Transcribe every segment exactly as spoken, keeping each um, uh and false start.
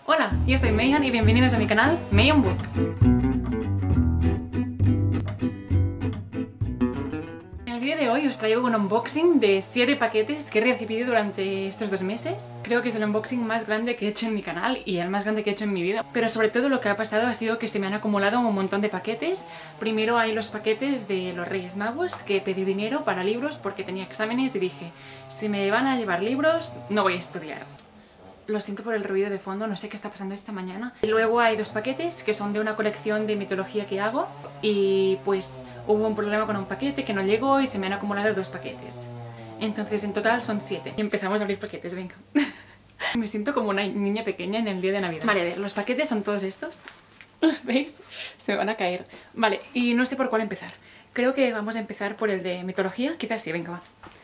Hola, yo soy Megan y bienvenidos a mi canal Megan Book. En el vídeo de hoy os traigo un unboxing de siete paquetes que he recibido durante estos dos meses. Creo que es el unboxing más grande que he hecho en mi canal y el más grande que he hecho en mi vida. Pero sobre todo lo que ha pasado ha sido que se me han acumulado un montón de paquetes. Primero hay los paquetes de los Reyes Magos, que pedí dinero para libros porque tenía exámenes y dije, si me van a llevar libros, no voy a estudiar. Lo siento por el ruido de fondo, no sé qué está pasando esta mañana. Y luego hay dos paquetes que son de una colección de mitología que hago y pues hubo un problema con un paquete que no llegó y se me han acumulado dos paquetes. Entonces en total son siete. Y empezamos a abrir paquetes, venga. Me siento como una niña pequeña en el día de Navidad. Vale, a ver, los paquetes son todos estos. ¿Los veis? Se me van a caer. Vale, y no sé por cuál empezar. Creo que vamos a empezar por el de mitología. Quizás sí, venga, va.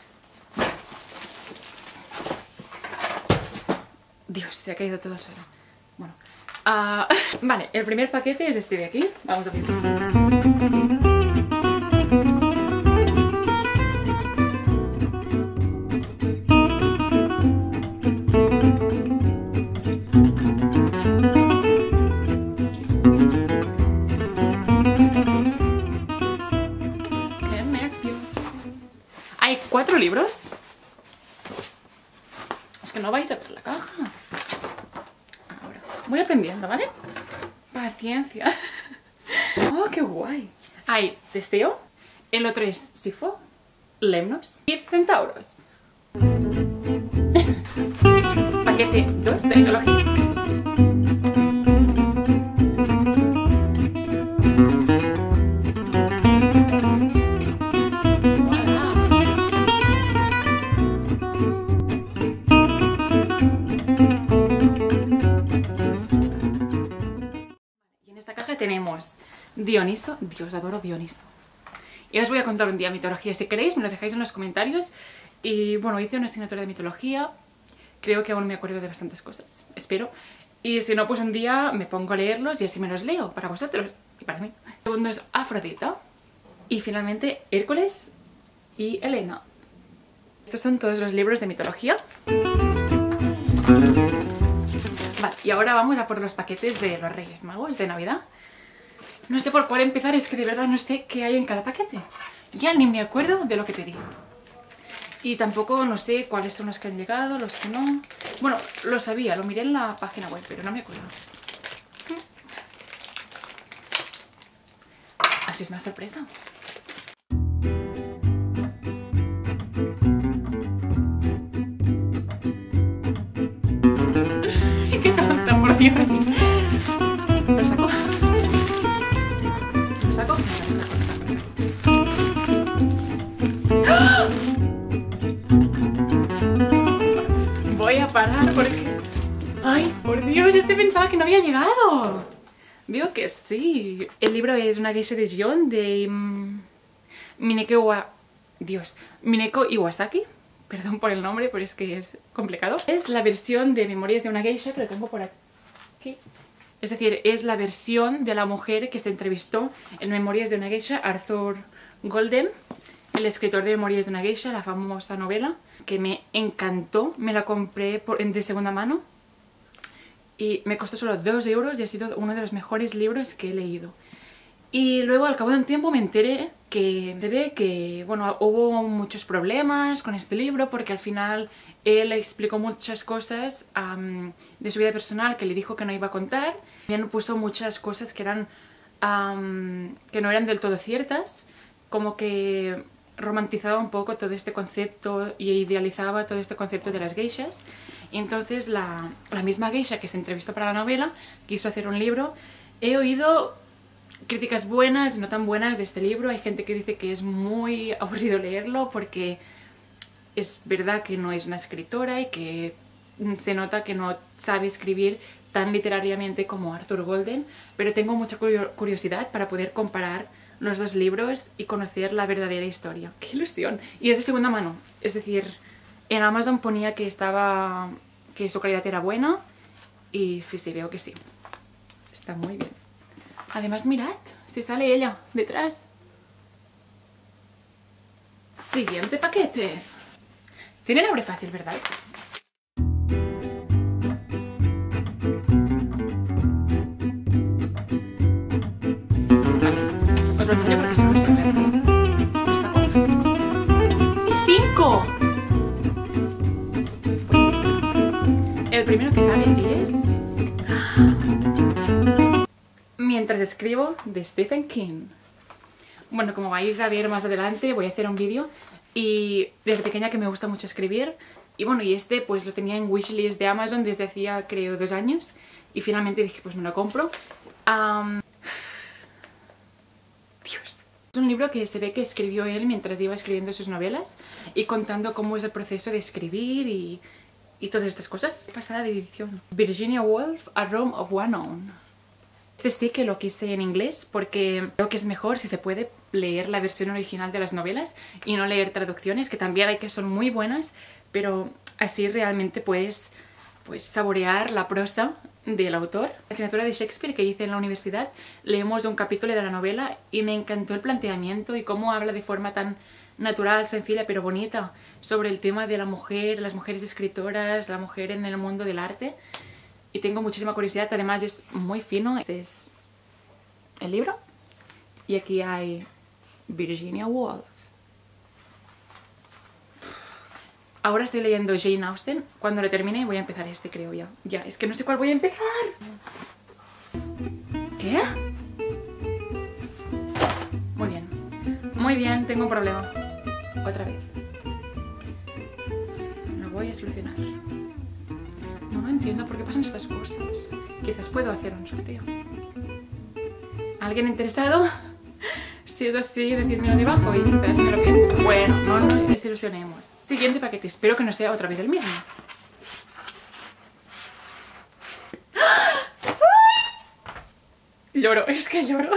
Dios, se ha caído todo el suelo. Bueno, uh, vale, el primer paquete es este de aquí. Vamos a ver. ¡Qué nervios! Hay cuatro libros. Es que no vais a ver la caja. Ahora, voy aprendiendo, ¿vale? Paciencia. Oh, qué guay. Hay Teseo, el otro es Sifo, Lemnos y Centauros. Paquete dos de mitología. Tenemos Dioniso. Dios, adoro Dioniso. Y os voy a contar un día mitología. Si queréis, me lo dejáis en los comentarios. Y bueno, hice una asignatura de mitología. Creo que aún me acuerdo de bastantes cosas. Espero. Y si no, pues un día me pongo a leerlos y así me los leo para vosotros y para mí. El segundo es Afrodita. Y finalmente Hércules y Helena. Estos son todos los libros de mitología. Vale, y ahora vamos a por los paquetes de los Reyes Magos de Navidad. No sé por cuál empezar, es que de verdad no sé qué hay en cada paquete. Ya ni me acuerdo de lo que pedí. Y tampoco no sé cuáles son los que han llegado, los que no... Bueno, lo sabía, lo miré en la página web, pero no me acuerdo. Así es más sorpresa. ¡Qué tonta, por Dios! Lo saco. Lo saco. ¡Ah! Voy a parar porque... ¡Ay, por Dios! Este pensaba que no había llegado. Veo que sí. El libro es una geisha de Gion de... Um, Mineko Iwa... Dios. Mineko Iwasaki. Perdón por el nombre, pero es que es complicado. Es la versión de Memorias de una geisha, que lo tengo por aquí. Es decir, es la versión de la mujer que se entrevistó en Memorias de una geisha, Arthur Golden, el escritor de Memorias de una geisha, la famosa novela, que me encantó. Me la compré por, de segunda mano y me costó solo dos euros y ha sido uno de los mejores libros que he leído. Y luego al cabo de un tiempo me enteré que se ve que, bueno, hubo muchos problemas con este libro porque al final él explicó muchas cosas um, de su vida personal que le dijo que no iba a contar. También puso muchas cosas que eran um, que no eran del todo ciertas, como que romantizaba un poco todo este concepto y idealizaba todo este concepto de las geishas. Y entonces la, la misma geisha que se entrevistó para la novela quiso hacer un libro. He oído críticas buenas y no tan buenas de este libro. Hay gente que dice que es muy aburrido leerlo porque es verdad que no es una escritora y que se nota que no sabe escribir tan literariamente como Arthur Golden, pero tengo mucha curiosidad para poder comparar los dos libros y conocer la verdadera historia. ¡Qué ilusión! Y es de segunda mano, es decir, en Amazon ponía que estaba, que su calidad era buena y sí, sí, veo que sí. Está muy bien. Además, mirad, si sale ella detrás. Siguiente paquete. Tiene nombre fácil, ¿verdad? es Mientras escribo, de Stephen King. Bueno, como vais a ver más adelante, voy a hacer un vídeo y desde pequeña que me gusta mucho escribir. Y bueno, y este pues lo tenía en wishlist de Amazon desde hacía creo dos años y finalmente dije pues me lo compro. Um... Dios. Es un libro que se ve que escribió él mientras iba escribiendo sus novelas y contando cómo es el proceso de escribir y, y todas estas cosas. Pasada de edición. Virginia Woolf, A Room of One Own. Este sí que lo quise en inglés porque creo que es mejor si se puede leer la versión original de las novelas y no leer traducciones, que también hay que son muy buenas, pero así realmente puedes pues, saborear la prosa del autor. La asignatura de Shakespeare que hice en la universidad, leemos un capítulo de la novela y me encantó el planteamiento y cómo habla de forma tan natural, sencilla pero bonita sobre el tema de la mujer, las mujeres escritoras, la mujer en el mundo del arte. Y tengo muchísima curiosidad, además es muy fino. Este es el libro. Y aquí hay Virginia Woolf. Ahora estoy leyendo Jane Austen. Cuando lo termine voy a empezar este, creo ya. Ya, es que no sé cuál voy a empezar. ¿Qué? Muy bien. Muy bien, tengo un problema. Otra vez. Lo voy a solucionar. No, no entiendo por qué pasan estas cosas. Quizás puedo hacer un sorteo. ¿Alguien interesado? Si es así, decídmelo debajo y quizás me lo pienso. Bueno, no nos desilusionemos. Siguiente paquete. Espero que no sea otra vez el mismo. Lloro, es que lloro.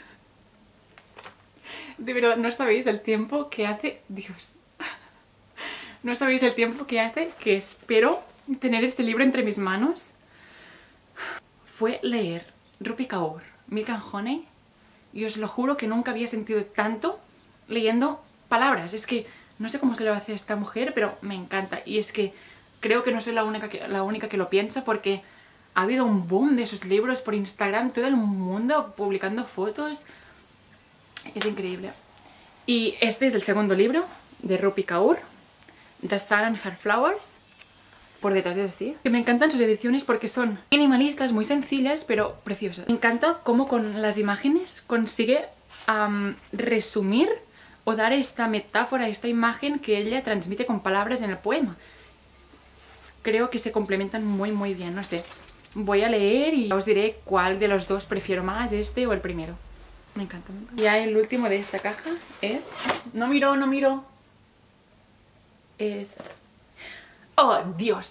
De verdad, no sabéis el tiempo que hace... Dios. No sabéis el tiempo que hace que espero tener este libro entre mis manos. Fue leer Rupi Kaur, Milk and Honey, y os lo juro que nunca había sentido tanto leyendo palabras. Es que no sé cómo se lo hace a esta mujer, pero me encanta. Y es que creo que no soy la única que, la única que lo piensa, porque ha habido un boom de sus libros por Instagram, todo el mundo publicando fotos. Es increíble. Y este es el segundo libro de Rupi Kaur, The Sun and Her Flowers. Por detrás es así. Me encantan sus ediciones porque son minimalistas, muy sencillas, pero preciosas. Me encanta cómo con las imágenes consigue um, resumir o dar esta metáfora, esta imagen que ella transmite con palabras en el poema. Creo que se complementan muy muy bien, no sé. Voy a leer y os diré cuál de los dos prefiero más, este o el primero. Me encanta, me encanta. Ya el último de esta caja es... No miro, no miro. Es... ¡Oh, Dios!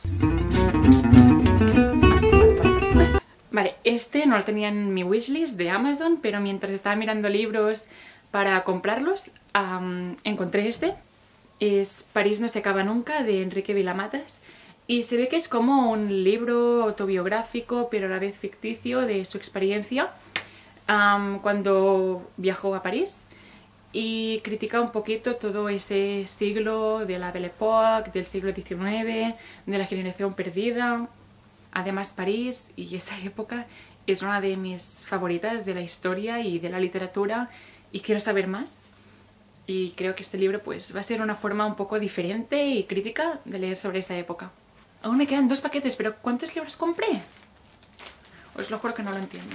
Vale, este no lo tenía en mi wishlist de Amazon, pero mientras estaba mirando libros para comprarlos, um, encontré este. Es París no se acaba nunca, de Enrique Vilamatas. Y se ve que es como un libro autobiográfico, pero a la vez ficticio, de su experiencia um, cuando viajó a París. Y critica un poquito todo ese siglo de la Belle Époque, del siglo diecinueve, de la generación perdida. Además, París y esa época es una de mis favoritas de la historia y de la literatura y quiero saber más. Y creo que este libro pues va a ser una forma un poco diferente y crítica de leer sobre esa época. Aún me quedan dos paquetes, pero ¿cuántos libros compré? Os lo juro que no lo entiendo.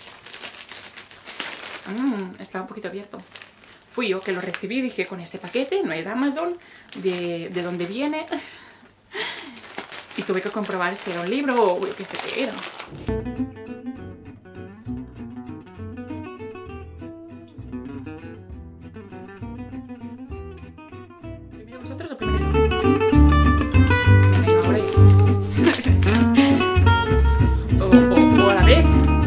Mmm, está un poquito abierto. Fui yo que lo recibí, dije con este paquete, no es Amazon, de, de dónde viene. Y tuve que comprobar si era un libro o yo qué sé qué era. ¿Primero vosotros o primero? Venga, yo ahora o, o, o a la vez.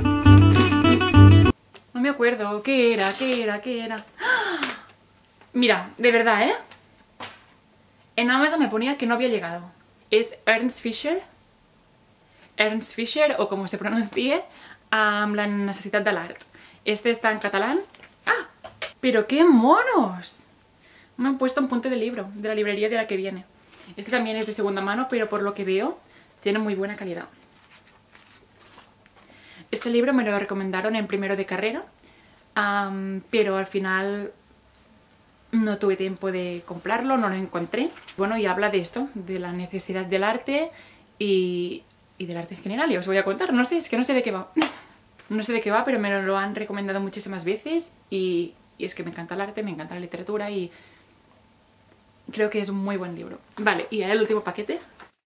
No me acuerdo, ¿qué era? ¿Qué era? ¿Qué era? Mira, de verdad, ¿eh? En Amazon me ponía que no había llegado. Es Ernst Fischer. Ernst Fischer, o como se pronuncie, amb la necessitat de l'art. Este está en catalán. ¡Ah! ¡Pero qué monos! Me han puesto un punto de libro, de la librería de la que viene. Este también es de segunda mano, pero por lo que veo, tiene muy buena calidad. Este libro me lo recomendaron en primero de carrera, um, pero al final no tuve tiempo de comprarlo, no lo encontré. Bueno, y habla de esto, de la necesidad del arte y y del arte en general, y os voy a contar, no sé, es que no sé de qué va. No sé de qué va, pero me lo han recomendado muchísimas veces y, y es que me encanta el arte, me encanta la literatura y creo que es un muy buen libro. Vale, y ahora el último paquete.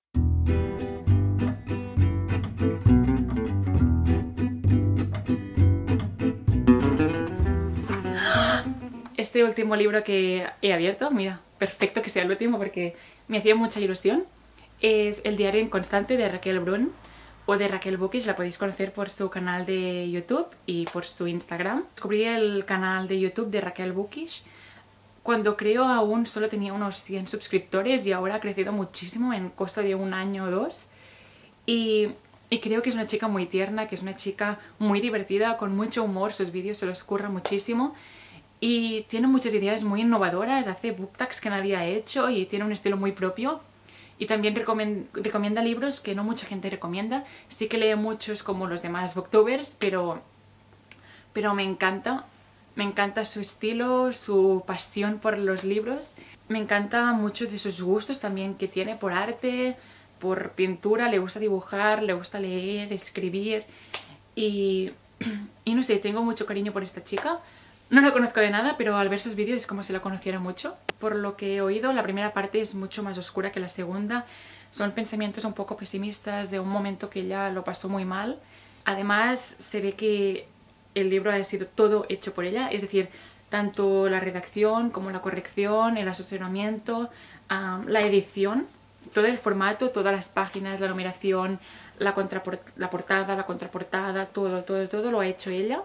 Este último libro que he abierto, mira, perfecto que sea el último porque me hacía mucha ilusión, es El diario inconstante de Raquel Brun, o de Raquel Bookish. La podéis conocer por su canal de YouTube y por su Instagram. Descubrí el canal de YouTube de Raquel Bookish cuando creo aún solo tenía unos cien suscriptores y ahora ha crecido muchísimo en costo de un año o dos. Y, y creo que es una chica muy tierna, que es una chica muy divertida, con mucho humor, sus vídeos se los curra muchísimo. Y tiene muchas ideas muy innovadoras, hace book tags que nadie ha hecho y tiene un estilo muy propio. Y también recomienda libros que no mucha gente recomienda. Sí que lee muchos como los demás booktubers, pero, pero me encanta. Me encanta su estilo, su pasión por los libros. Me encanta mucho de sus gustos también que tiene por arte, por pintura. Le gusta dibujar, le gusta leer, escribir. Y, y no sé, tengo mucho cariño por esta chica. No la conozco de nada, pero al ver sus vídeos es como si la conociera mucho. Por lo que he oído, la primera parte es mucho más oscura que la segunda. Son pensamientos un poco pesimistas de un momento que ella lo pasó muy mal. Además, se ve que el libro ha sido todo hecho por ella, es decir, tanto la redacción como la corrección, el asesoramiento, um, la edición, todo el formato, todas las páginas, la numeración, la, la portada, la contraportada, todo, todo, todo lo ha hecho ella.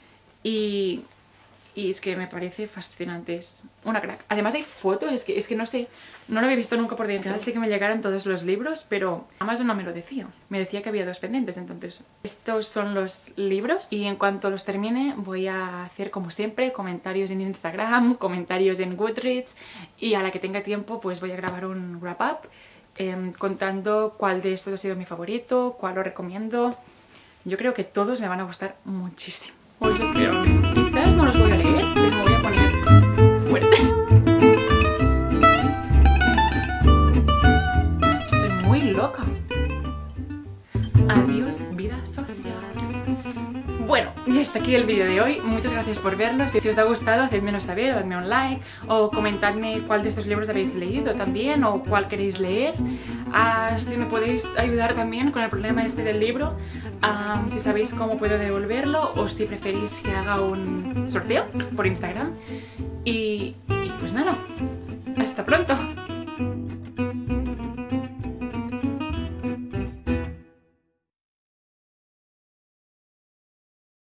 Y... Y es que me parece fascinante, es una crack. Además hay fotos, es que, es que no sé, no lo había visto nunca por dentro. Sí que me llegaron todos los libros, pero Amazon no me lo decía. Me decía que había dos pendientes, entonces estos son los libros. Y en cuanto los termine voy a hacer como siempre comentarios en Instagram, comentarios en Goodreads. Y a la que tenga tiempo pues voy a grabar un wrap up eh, contando cuál de estos ha sido mi favorito, cuál lo recomiendo. Yo creo que todos me van a gustar muchísimo. O eso espero. Quizás no los voy a leer, pero me voy a poner fuerte. Estoy muy loca. Adiós, vida social. Bueno, y hasta aquí el vídeo de hoy. Muchas gracias por verlo. Si os ha gustado, hacedmelo saber, dadme un like o comentadme cuál de estos libros habéis leído también o cuál queréis leer. Uh, si me podéis ayudar también con el problema este del libro, um, si sabéis cómo puedo devolverlo o si preferís que haga un sorteo por Instagram. Y, y pues nada, hasta pronto.